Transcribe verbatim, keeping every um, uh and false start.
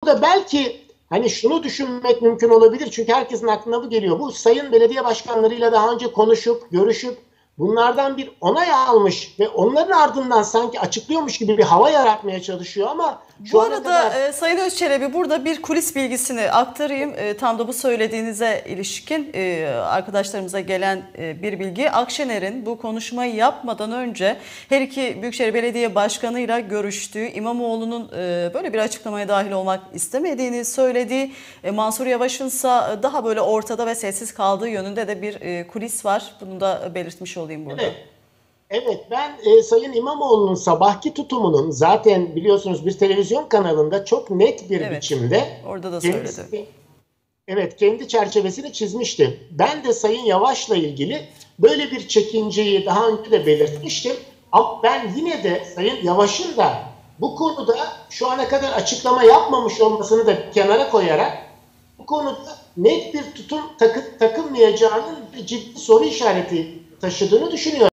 burada belki hani şunu düşünmek mümkün olabilir. Çünkü herkesin aklına bu geliyor. Bu sayın belediye başkanlarıyla daha önce konuşup, görüşüp bunlardan bir onay almış ve onların ardından sanki açıklıyormuş gibi bir hava yaratmaya çalışıyor ama şu Bu ana arada kadar... e, Sayın Özçelebi, burada bir kulis bilgisini aktarayım. E, tam da bu söylediğinize ilişkin e, arkadaşlarımıza gelen e, bir bilgi. Akşener'in bu konuşmayı yapmadan önce her iki Büyükşehir Belediye Başkanı'yla görüştüğü, İmamoğlu'nun e, böyle bir açıklamaya dahil olmak istemediğini söylediği, e, Mansur Yavaş'ınsa daha böyle ortada ve sessiz kaldığı yönünde de bir e, kulis var. Bunu da belirtmiş olayım burada. Evet. Evet, ben e, Sayın İmamoğlu'nun sabahki tutumunun zaten biliyorsunuz bir televizyon kanalında çok net bir Evet, biçimde orada da kendisi, söyledi. evet, kendi çerçevesini çizmişti. Ben de Sayın Yavaş'la ilgili böyle bir çekinceyi daha önce de belirtmiştim. Ama ben yine de Sayın Yavaş'ın da bu konuda şu ana kadar açıklama yapmamış olmasını da bir kenara koyarak bu konuda net bir tutum takı, takılmayacağının ciddi soru işareti taşıdığını düşünüyorum.